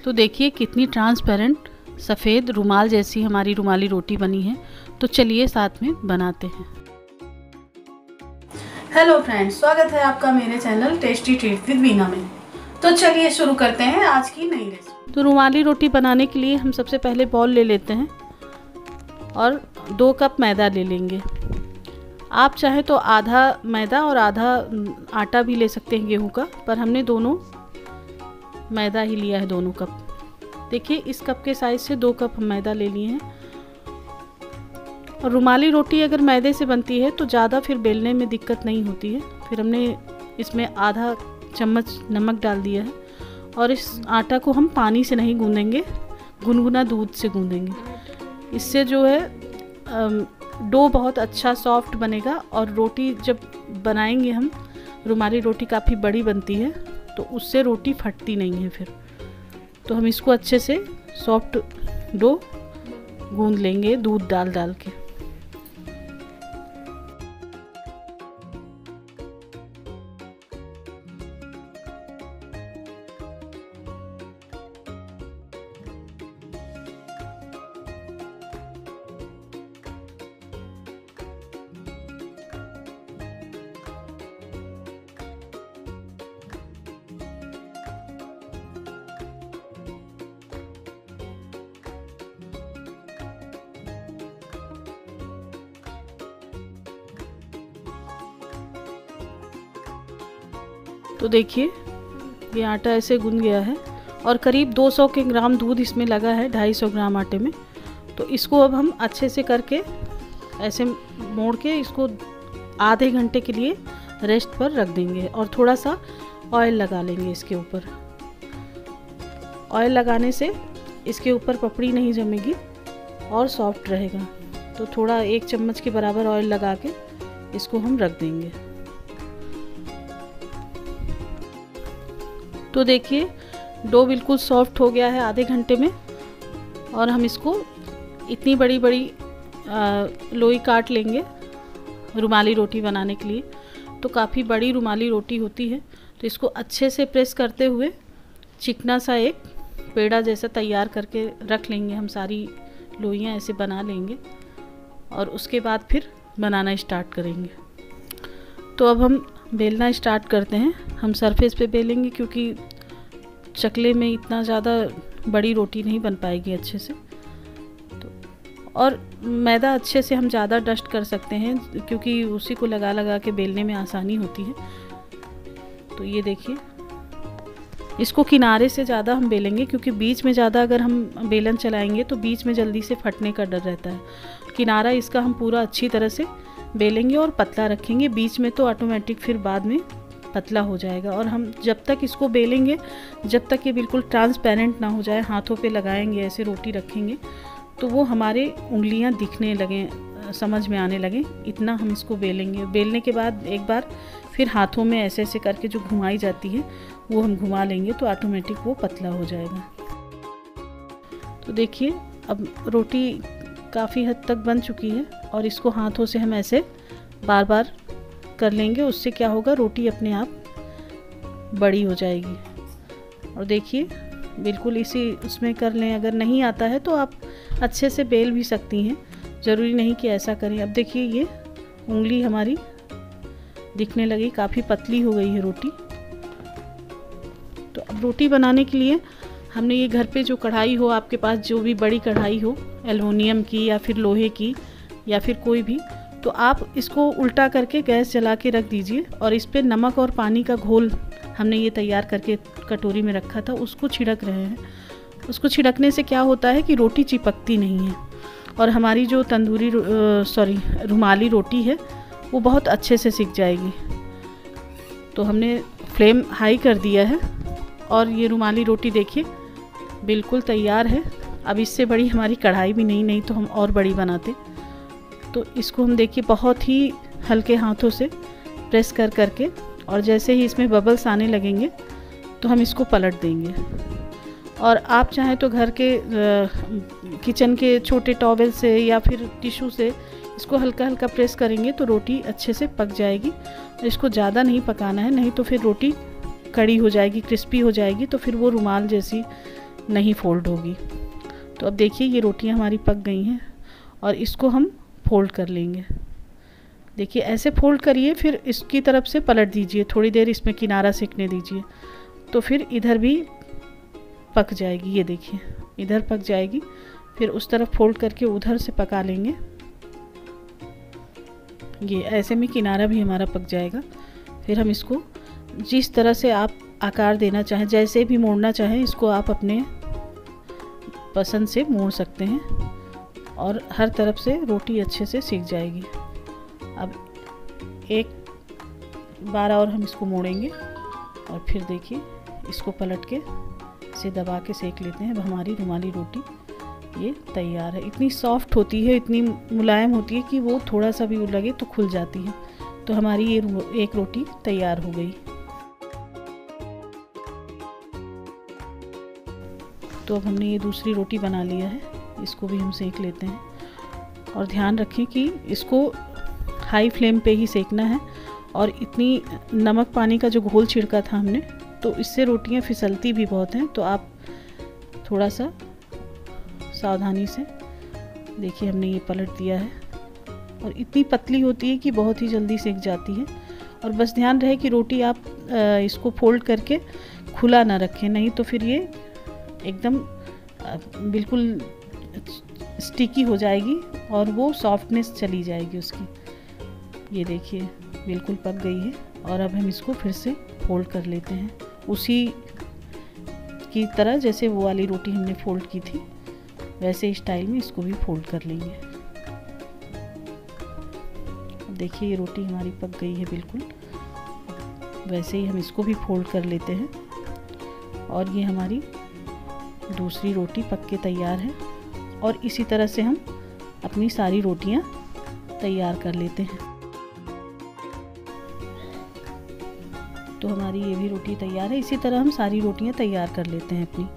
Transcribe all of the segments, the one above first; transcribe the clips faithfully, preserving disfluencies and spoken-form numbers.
तो देखिए कितनी ट्रांसपेरेंट सफ़ेद रुमाल जैसी हमारी रुमाली रोटी बनी है। तो चलिए साथ में बनाते हैं। हेलो फ्रेंड्स, स्वागत है आपका मेरे channel tasty treat with Veena में। तो चलिए शुरू करते हैं आज की नई रेसिपी। तो रुमाली रोटी बनाने के लिए हम सबसे पहले बॉल ले लेते हैं और दो कप मैदा ले लेंगे। आप चाहे तो आधा मैदा और आधा आटा भी ले सकते हैं गेहूं का, पर हमने दोनों मैदा ही लिया है, दोनों कप। देखिए इस कप के साइज से दो कप हम मैदा ले लिए हैं। और रुमाली रोटी अगर मैदे से बनती है तो ज़्यादा फिर बेलने में दिक्कत नहीं होती है। फिर हमने इसमें आधा चम्मच नमक डाल दिया है और इस आटा को हम पानी से नहीं गूंदेंगे, गुनगुना दूध से गूंदेंगे। इससे जो है डो बहुत अच्छा सॉफ्ट बनेगा और रोटी जब बनाएंगे हम, रुमाली रोटी काफ़ी बड़ी बनती है तो उससे रोटी फटती नहीं है फिर। तो हम इसको अच्छे से सॉफ्ट डो गूंद लेंगे दूध डाल डाल के। तो देखिए ये आटा ऐसे गूंद गया है और करीब दो सौ के ग्राम दूध इसमें लगा है ढाई सौ ग्राम आटे में। तो इसको अब हम अच्छे से करके ऐसे मोड़ के इसको आधे घंटे के लिए रेस्ट पर रख देंगे और थोड़ा सा ऑयल लगा लेंगे इसके ऊपर। ऑयल लगाने से इसके ऊपर पपड़ी नहीं जमेगी और सॉफ्ट रहेगा। तो थोड़ा एक चम्मच के बराबर ऑयल लगा के इसको हम रख देंगे। तो देखिए डो बिल्कुल सॉफ्ट हो गया है आधे घंटे में। और हम इसको इतनी बड़ी बड़ी लोई काट लेंगे रुमाली रोटी बनाने के लिए। तो काफ़ी बड़ी रुमाली रोटी होती है, तो इसको अच्छे से प्रेस करते हुए चिकना सा एक पेड़ा जैसा तैयार करके रख लेंगे। हम सारी लोइयाँ ऐसे बना लेंगे और उसके बाद फिर बनाना स्टार्ट करेंगे। तो अब हम बेलना स्टार्ट करते हैं। हम सरफेस पे बेलेंगे क्योंकि चकले में इतना ज़्यादा बड़ी रोटी नहीं बन पाएगी अच्छे से। तो और मैदा अच्छे से हम ज़्यादा डस्ट कर सकते हैं क्योंकि उसी को लगा लगा के बेलने में आसानी होती है। तो ये देखिए इसको किनारे से ज़्यादा हम बेलेंगे क्योंकि बीच में ज़्यादा अगर हम बेलन चलाएंगे तो बीच में जल्दी से फटने का डर रहता है। किनारा इसका हम पूरा अच्छी तरह से बेलेंगे और पतला रखेंगे। बीच में तो ऑटोमेटिक फिर बाद में पतला हो जाएगा। और हम जब तक इसको बेलेंगे, जब तक ये बिल्कुल ट्रांसपेरेंट ना हो जाए, हाथों पे लगाएंगे ऐसे रोटी रखेंगे तो वो हमारे उंगलियां दिखने लगें, समझ में आने लगे, इतना हम इसको बेलेंगे। बेलने के बाद एक बार फिर हाथों में ऐसे ऐसे करके जो घुमाई जाती है वो हम घुमा लेंगे तो ऑटोमेटिक वो पतला हो जाएगा। तो देखिए अब रोटी काफ़ी हद तक बन चुकी है और इसको हाथों से हम ऐसे बार बार कर लेंगे। उससे क्या होगा, रोटी अपने आप बड़ी हो जाएगी। और देखिए बिल्कुल इसी उसमें कर लें। अगर नहीं आता है तो आप अच्छे से बेल भी सकती हैं, ज़रूरी नहीं कि ऐसा करें। अब देखिए ये उंगली हमारी दिखने लगी, काफ़ी पतली हो गई है रोटी। तो अब रोटी बनाने के लिए हमने ये घर पे जो कढ़ाई हो, आपके पास जो भी बड़ी कढ़ाई हो, एल्युमिनियम की या फिर लोहे की या फिर कोई भी, तो आप इसको उल्टा करके गैस जला के रख दीजिए और इस पे नमक और पानी का घोल हमने ये तैयार करके कटोरी में रखा था, उसको छिड़क रहे हैं। उसको छिड़कने से क्या होता है कि रोटी चिपकती नहीं है और हमारी जो तंदूरी सॉरी रुमाली रोटी है वो बहुत अच्छे से सिक जाएगी। तो हमने फ्लेम हाई कर दिया है और ये रुमाली रोटी देखिए बिल्कुल तैयार है। अब इससे बड़ी हमारी कढ़ाई भी नहीं, नहीं तो हम और बड़ी बनाते। तो इसको हम देखिए बहुत ही हल्के हाथों से प्रेस कर करके, और जैसे ही इसमें बबल्स आने लगेंगे तो हम इसको पलट देंगे। और आप चाहें तो घर के किचन के छोटे टॉवेल से या फिर टिश्यू से इसको हल्का हल्का प्रेस करेंगे तो रोटी अच्छे से पक जाएगी। और इसको ज़्यादा नहीं पकाना है, नहीं तो फिर रोटी कड़ी हो जाएगी, क्रिस्पी हो जाएगी, तो फिर वो रुमाल जैसी नहीं फोल्ड होगी। तो अब देखिए ये रोटियां हमारी पक गई हैं और इसको हम फोल्ड कर लेंगे। देखिए ऐसे फोल्ड करिए, फिर इसकी तरफ से पलट दीजिए, थोड़ी देर इसमें किनारा सेकने दीजिए, तो फिर इधर भी पक जाएगी। ये देखिए इधर पक जाएगी, फिर उस तरफ फोल्ड करके उधर से पका लेंगे। ये ऐसे में किनारा भी हमारा पक जाएगा। फिर हम इसको जिस तरह से आप आकार देना चाहें, जैसे भी मोड़ना चाहें, इसको आप अपने पसंद से मोड़ सकते हैं और हर तरफ से रोटी अच्छे से सिक जाएगी। अब एक बार और हम इसको मोड़ेंगे और फिर देखिए इसको पलट के इसे दबा के सेक लेते हैं। अब हमारी रुमाली रोटी ये तैयार है। इतनी सॉफ्ट होती है, इतनी मुलायम होती है कि वो थोड़ा सा भी लगे तो खुल जाती है। तो हमारी ये एक रोटी तैयार हो गई। तो अब हमने ये दूसरी रोटी बना लिया है, इसको भी हम सेक लेते हैं। और ध्यान रखें कि इसको हाई फ्लेम पे ही सेकना है। और इतनी नमक पानी का जो घोल छिड़का था हमने, तो इससे रोटियां फिसलती भी बहुत हैं, तो आप थोड़ा सा सावधानी से देखिए। हमने ये पलट दिया है और इतनी पतली होती है कि बहुत ही जल्दी सेक जाती है। और बस ध्यान रहे कि रोटी आप इसको फोल्ड करके खुला ना रखें, नहीं तो फिर ये एकदम बिल्कुल स्टिकी हो जाएगी और वो सॉफ्टनेस चली जाएगी उसकी। ये देखिए बिल्कुल पक गई है। और अब हम इसको फिर से फोल्ड कर लेते हैं, उसी की तरह जैसे वो वाली रोटी हमने फोल्ड की थी, वैसे स्टाइल में इसको भी फोल्ड कर लेंगे। देखिए ये रोटी हमारी पक गई है बिल्कुल, वैसे ही हम इसको भी फोल्ड कर लेते हैं। और ये हमारी दूसरी रोटी पक के तैयार है। और इसी तरह से हम अपनी सारी रोटियां तैयार कर लेते हैं। तो हमारी ये भी रोटी तैयार है। इसी तरह हम सारी रोटियां तैयार कर लेते हैं अपनी।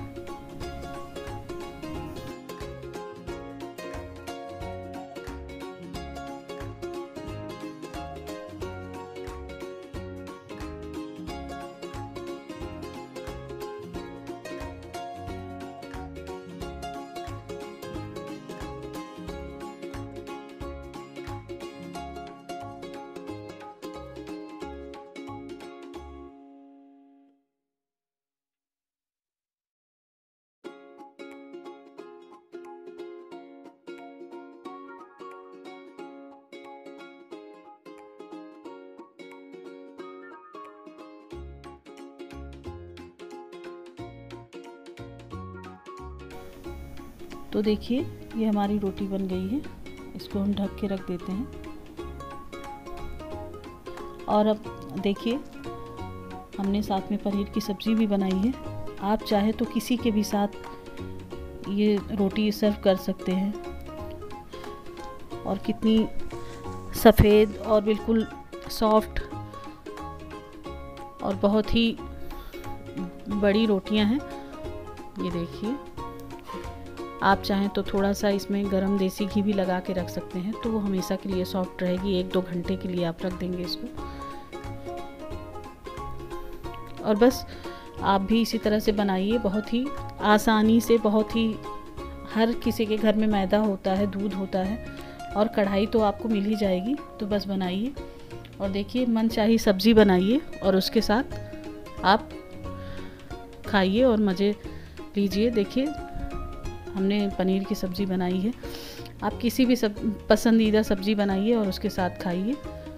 तो देखिए ये हमारी रोटी बन गई है, इसको हम ढक के रख देते हैं। और अब देखिए हमने साथ में पनीर की सब्ज़ी भी बनाई है। आप चाहे तो किसी के भी साथ ये रोटी सर्व कर सकते हैं। और कितनी सफ़ेद और बिल्कुल सॉफ्ट और बहुत ही बड़ी रोटियां हैं। ये देखिए, आप चाहें तो थोड़ा सा इसमें गरम देसी घी भी लगा के रख सकते हैं, तो वो हमेशा के लिए सॉफ्ट रहेगी। एक दो घंटे के लिए आप रख देंगे इसको। और बस आप भी इसी तरह से बनाइए, बहुत ही आसानी से। बहुत ही हर किसी के घर में मैदा होता है, दूध होता है और कढ़ाई तो आपको मिल ही जाएगी। तो बस बनाइए और देखिए मनचाही सब्ज़ी बनाइए और उसके साथ आप खाइए और मज़े लीजिए। देखिए हमने पनीर की सब्ज़ी बनाई है, आप किसी भी सब पसंदीदा सब्ज़ी बनाइए और उसके साथ खाइए।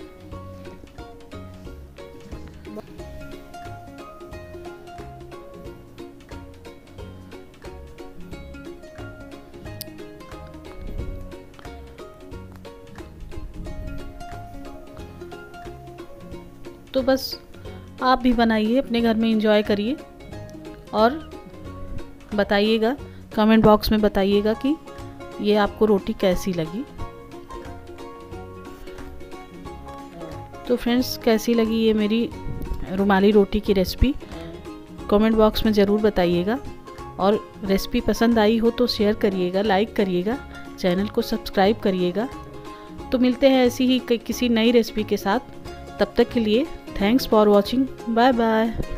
तो बस आप भी बनाइए, अपने घर में एंजॉय करिए और बताइएगा, कमेंट बॉक्स में बताइएगा कि ये आपको रोटी कैसी लगी। तो फ्रेंड्स, कैसी लगी ये मेरी रुमाली रोटी की रेसिपी, कमेंट बॉक्स में ज़रूर बताइएगा। और रेसिपी पसंद आई हो तो शेयर करिएगा, लाइक करिएगा, चैनल को सब्सक्राइब करिएगा। तो मिलते हैं ऐसी ही किसी नई रेसिपी के साथ। तब तक के लिए thanks for watching, bye bye.